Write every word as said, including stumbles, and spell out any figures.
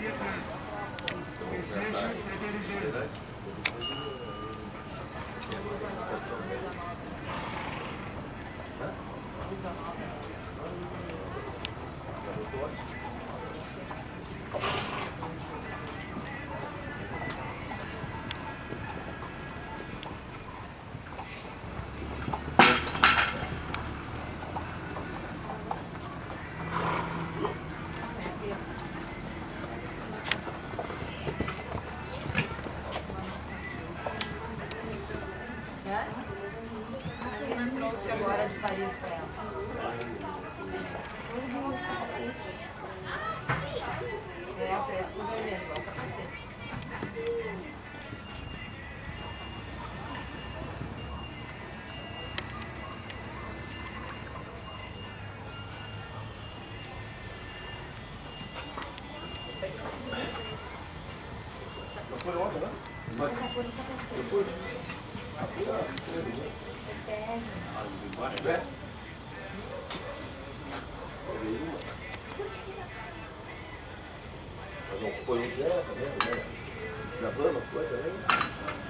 Agora de Paris para ela. É, preto com vermelho, igual pra cacete. Não foi ontem, né? Mas depois? É. Mas não foi um dia também, né? Gravando, foi também?